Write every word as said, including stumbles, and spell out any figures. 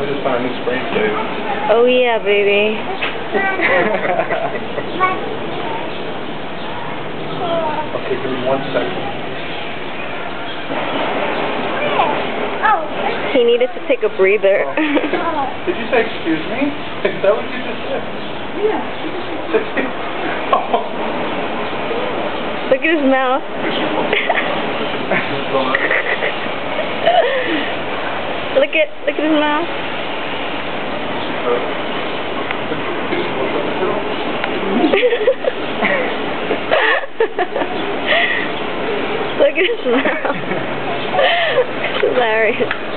We just found a new spray today. Oh yeah, baby. Okay, give me one second. He needed to take a breather. Oh. Did you say excuse me? Is that what you just said? Yeah. Oh. Look at his mouth. Look at look at his mouth. Look at his mouth. It's hilarious.